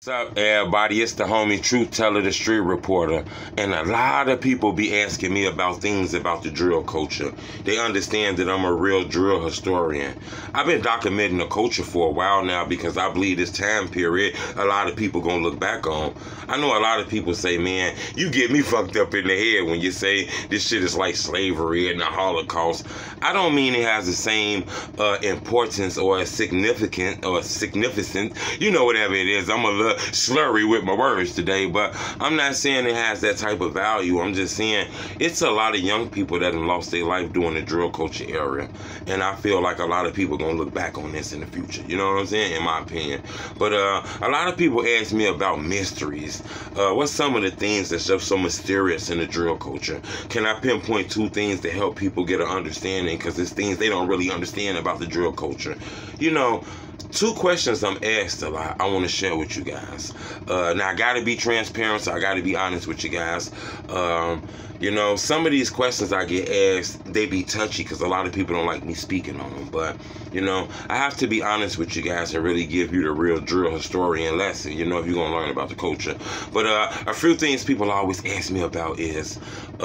What's up, everybody? It's the homie Truth Teller, the Street Reporter, and a lot of people be asking me about things about the drill culture. They understand that I'm a real drill historian. I've been documenting the culture for a while now because I believe this time period a lot of people gonna look back on. I know a lot of people say, man, you get me fucked up in the head when you say this shit is like slavery and the Holocaust. I don't mean it has the same importance or significant, you know, whatever it is. I'm a little slurry with my words today, but I'm not saying it has that type of value. I'm just saying it's a lot of young people that have lost their life during the drill culture era, and I feel like a lot of people gonna look back on this in the future. You know what I'm saying? In my opinion. But a lot of people ask me about mysteries. What's some of the things that's just so mysterious in the drill culture? Can I pinpoint two things to help people get an understanding? Because it's things they don't really understand about the drill culture. You know, two questions I'm asked a lot I want to share with you guys. Now, I got to be transparent, so I got to be honest with you guys. You know, some of these questions I get asked, they be touchy because a lot of people don't like me speaking on them. But, you know, I have to be honest with you guys and really give you the real drill historian lesson, you know, if you're going to learn about the culture. But a few things people always ask me about is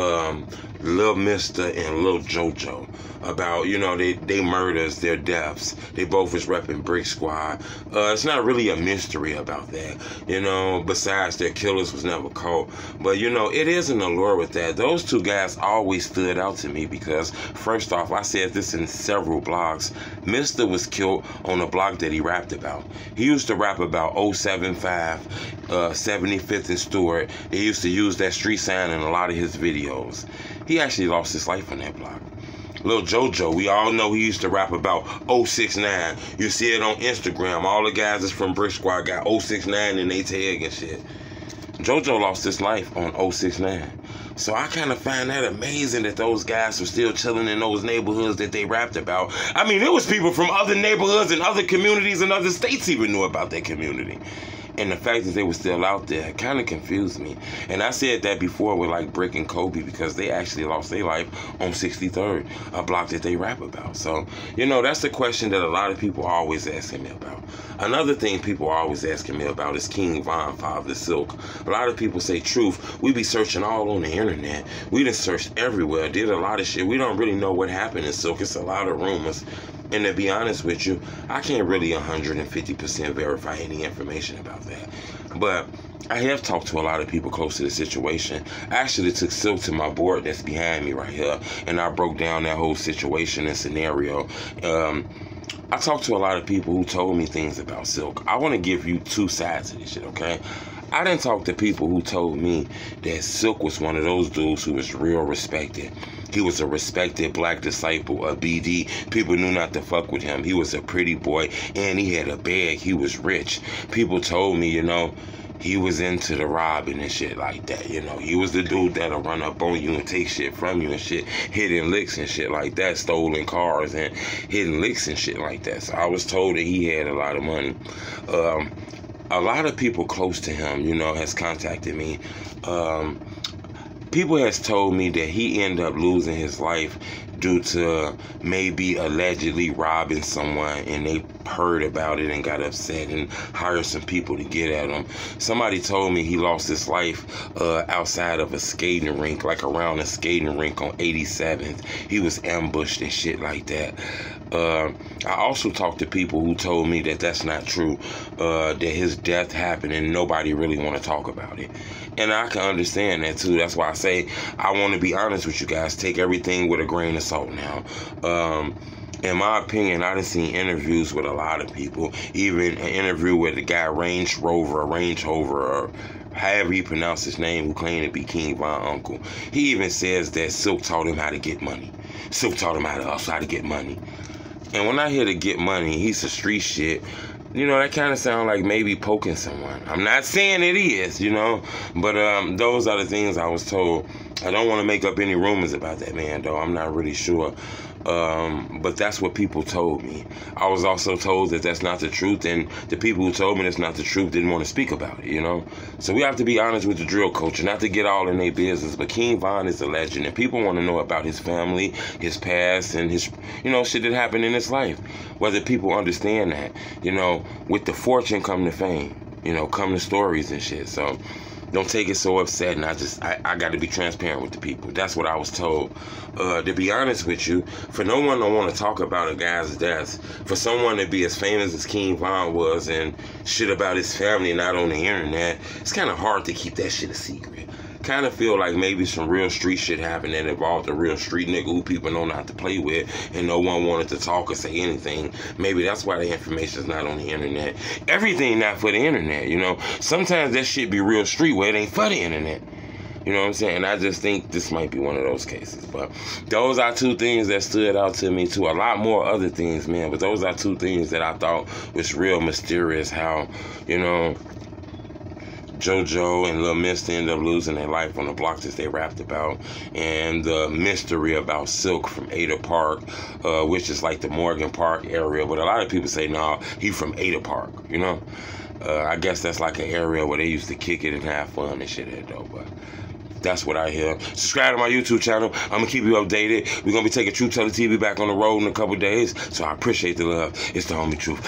Lil Mister and Lil JoJo. About, you know, they murders, their deaths. They both was repping Brick Squad. It's not really a mystery about that, you know, besides their killers was never caught. But, you know, it is an allure with that. Those two guys always stood out to me because, first off, I said this in several blogs. Mister was killed on a block that he rapped about. He used to rap about 075, 75th and Stewart. They used to use that street sign in a lot of his videos. He actually lost his life on that block. Lil JoJo, we all know he used to rap about 069. You see it on Instagram. All the guys that's from Brick Squad got 069 in their tag and shit. JoJo lost his life on 069. So I kind of find that amazing that those guys were still chilling in those neighborhoods that they rapped about. I mean, there was people from other neighborhoods and other communities and other states even knew about that community. And the fact that they were still out there kind of confused me. And I said that before with like Brick and Kobe because they actually lost their life on 63rd, a block that they rap about. So, you know, that's the question that a lot of people are always asking me about. Another thing people are always asking me about is King Von, Father Silk. A lot of people say, Truth, we be searching all on the internet. We done searched everywhere, did a lot of shit. We don't really know what happened in Silk. It's a lot of rumors. And to be honest with you, I can't really 150% verify any information about that. But I have talked to a lot of people close to the situation. I actually took Silk to my board that's behind me right here, and I broke down that whole situation and scenario. I talked to a lot of people who told me things about Silk. I want to give you two sides of this shit, okay? I didn't talk to people who told me that Silk was one of those dudes who was real respected. He was a respected black disciple, a BD. People knew not to fuck with him. He was a pretty boy, and he had a bag. He was rich. People told me, you know, he was into the robbing and shit like that, you know. He was the dude that'll run up on you and take shit from you and shit, hitting licks and shit like that, stolen cars and hitting licks and shit like that. So I was told that he had a lot of money. A lot of people close to him, you know, has contacted me. People has told me that he ended up losing his life due to maybe allegedly robbing someone, and they heard about it and got upset and hired some people to get at him. Somebody told me he lost his life outside of a skating rink, like around a skating rink on 87th. He was ambushed and shit like that. I also talked to people who told me that that's not true, that his death happened and nobody really want to talk about it. And I can understand that too. That's why I say I want to be honest with you guys. Take everything with a grain of salt now. In my opinion, I done seen interviews with a lot of people. Even an interview with the guy Range Rover, or however he pronounced his name, who claimed to be King Von uncle. He even says that Silk taught him how to get money. Silk taught him how to hustle, how to get money. And when I hear to get money, he's a street shit. You know, that kind of sound like maybe poking someone. I'm not saying it is, you know, but those are the things I was told. I don't want to make up any rumors about that man, though. I'm not really sure. But that's what people told me. I was also told that that's not the truth, and the people who told me that's not the truth didn't want to speak about it, you know? So we have to be honest with the drill culture, not to get all in their business, but King Von is a legend, and people want to know about his family, his past, and his, you know, shit that happened in his life. Whether people understand that, you know, with the fortune come the fame. you know, come to stories and shit. So don't take it so upset, and I got to be transparent with the people. That's what I was told. To be honest with you, for no one to want to talk about a guy's death, for someone to be as famous as King Von was and shit about his family not on the internet, it's kind of hard to keep that shit a secret. Kind of feel like maybe some real street shit happened that involved a real street nigga who people know not to play with, and no one wanted to talk or say anything. Maybe that's why the information's not on the internet. Everything not for the internet, you know. Sometimes that shit be real street where it ain't for the internet. You know what I'm saying? I just think this might be one of those cases. But those are two things that stood out to me too. A lot more other things, man. But those are two things that I thought was real mysterious. How, you know, JoJo and Lil Mista end up losing their life on the block that they rapped about, and the mystery about Silk from Ada Park, which is like the Morgan Park area, but a lot of people say, nah, he from Ada Park, you know? I guess that's like an area where they used to kick it and have fun and shit though, but that's what I hear. Subscribe to my YouTube channel. I'm going to keep you updated. We're going to be taking Truth Teller TV back on the road in a couple days, so I appreciate the love. It's the homie Truth.